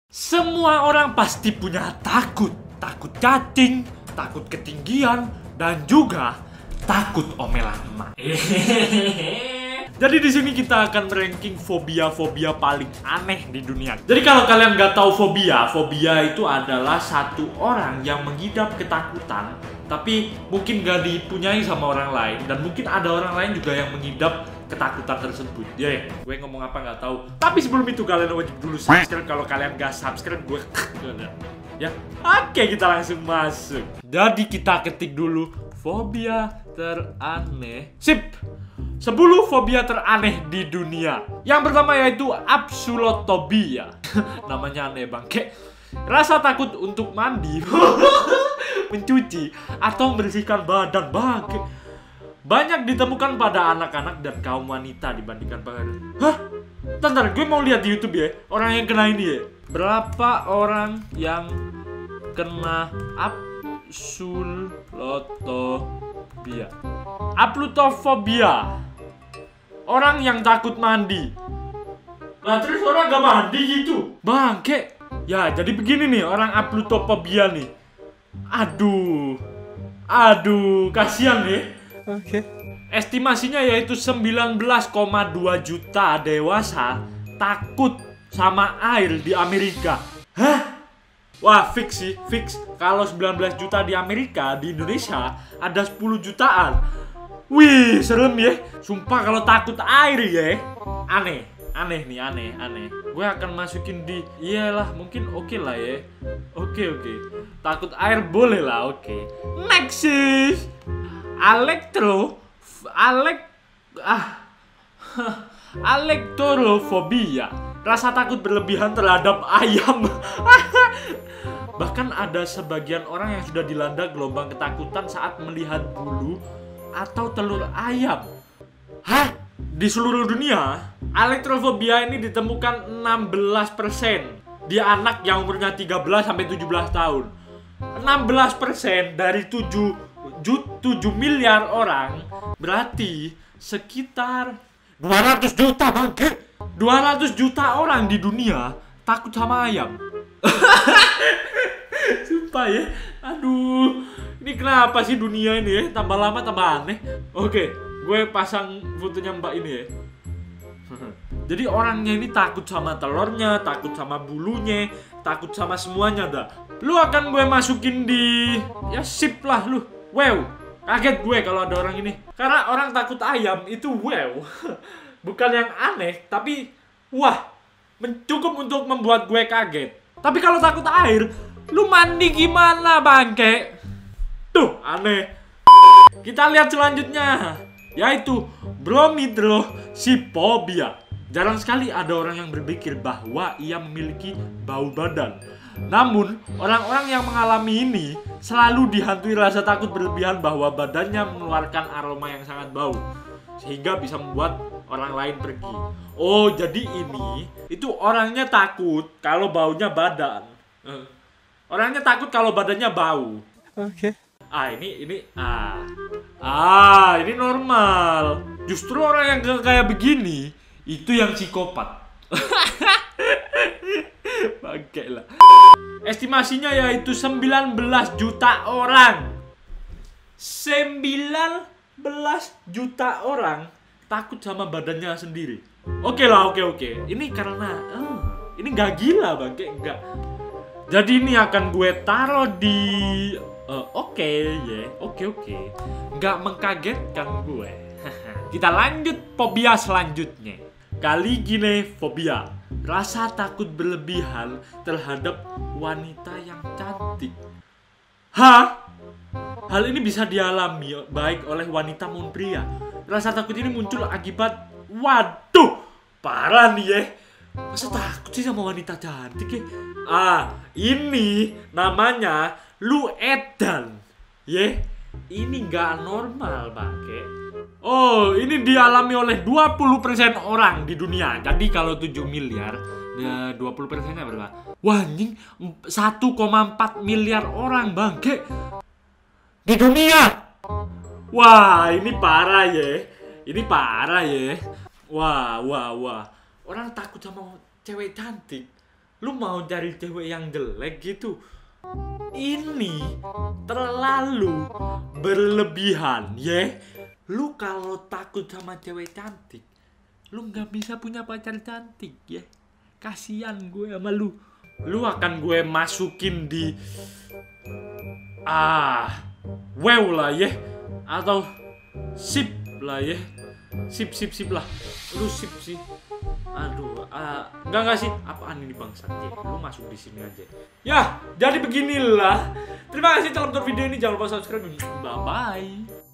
Semua orang pasti punya takut. Takut cacing, takut ketinggian, dan juga takut omelan emak. Jadi di sini kita akan ranking fobia-fobia paling aneh di dunia. Jadi kalau kalian nggak tahu fobia itu adalah satu orang yang mengidap ketakutan, tapi mungkin nggak dipunyai sama orang lain, dan mungkin ada orang lain juga yang mengidap ketakutan tersebut. Ya, gue ngomong apa nggak tahu. Tapi sebelum itu kalian wajib dulu subscribe. Kalau kalian nggak subscribe, gue ya. Oke, kita langsung masuk. Jadi kita ketik dulu fobia teraneh. Sip. 10 fobia teraneh di dunia. Yang pertama yaitu absolutobia. Namanya aneh bangke. Rasa takut untuk mandi, mencuci, atau membersihkan badan bangke. Banyak ditemukan pada anak-anak dan kaum wanita dibandingkan pengaruh. Hah? Bentar, gue mau lihat di YouTube ya. Orang yang kena ini ya. Berapa orang yang kena absolutobia? Absolutofobia. Orang yang takut mandi. Nah terus orang gak mandi gitu bangke. Ya jadi begini nih orang absolutofobia nih. Aduh kasihan ya. Oke. Estimasinya yaitu 19,2 juta dewasa takut sama air di Amerika. Hah? Wah fix sih, fix. Kalau 19 juta di Amerika, di Indonesia ada 10 jutaan. Wih, serem ya. Sumpah kalau takut air ya. Aneh nih, aneh. Gue akan masukin di, iyalah mungkin oke lah ya. Oke. Takut air boleh lah, oke. Next is Alektorofobia. Rasa takut berlebihan terhadap ayam. Bahkan ada sebagian orang yang sudah dilanda gelombang ketakutan saat melihat bulu atau telur ayam. Hah? Di seluruh dunia, alektorofobia ini ditemukan 16% di anak yang umurnya 13 sampai 17 tahun. 16% dari 7 miliar orang, berarti sekitar 200 juta bangke. 200 juta orang di dunia takut sama ayam. Sumpah ya. Aduh, ini kenapa sih dunia ini ya? Tambah lama tambah aneh. Oke, gue pasang fotonya mbak ini ya. Jadi orangnya ini takut sama telurnya, takut sama bulunya, takut sama semuanya dah. Lu akan gue masukin di, ya sip lah lu. Wow, kaget gue kalau ada orang ini. Karena orang takut ayam itu wow. Bukan yang aneh, tapi wah, cukup untuk membuat gue kaget. Tapi kalau takut air, lu mandi gimana bangke? Tuh, aneh. Kita lihat selanjutnya, yaitu bromidrosifobia. Jarang sekali ada orang yang berpikir bahwa ia memiliki bau badan. Namun, orang-orang yang mengalami ini selalu dihantui rasa takut berlebihan bahwa badannya mengeluarkan aroma yang sangat bau, sehingga bisa membuat orang lain pergi. Oh, jadi ini itu orangnya takut kalau baunya badan. Orangnya takut kalau badannya bau. Oke. Ini normal. Justru orang yang kayak begini itu yang psikopat. Bangke lah. Estimasinya yaitu 19 juta orang. 19 juta orang takut sama badannya sendiri. Oke. Ini karena ini nggak gila bangke, nggak. Jadi ini akan gue taruh di oke. Nggak mengkagetkan gue. Kita lanjut fobia selanjutnya. Kaliginophobia. Rasa takut berlebihan terhadap wanita yang cantik. Hah? Hal ini bisa dialami baik oleh wanita maupun pria. Rasa takut ini muncul akibat, waduh, parah nih ya. Masa takut sih sama wanita cantik ya? Ini namanya lu edan. Ini gak normal bangke. Oh, ini dialami oleh 20% orang di dunia. Jadi kalau 7 miliar, 20%-nya berapa? Wah, anjing, 1,4 miliar orang bangke di dunia. Wah, ini parah ya. Wah. Orang takut sama cewek cantik. Lu mau cari cewek yang jelek gitu? Ini terlalu berlebihan, ya. Lu kalau takut sama cewek cantik, lu nggak bisa punya pacar cantik, ya. Kasian gue sama lu. Lu akan gue masukin di wow lah, ya. Atau sip lah, ya. Sip lah. Lu sip sih. Aduh, enggak sih. Apaan ini bangsat, ya? Lu masuk di sini aja. Ya, jadi beginilah. Terima kasih telah nonton video ini. Jangan lupa subscribe. Bye bye.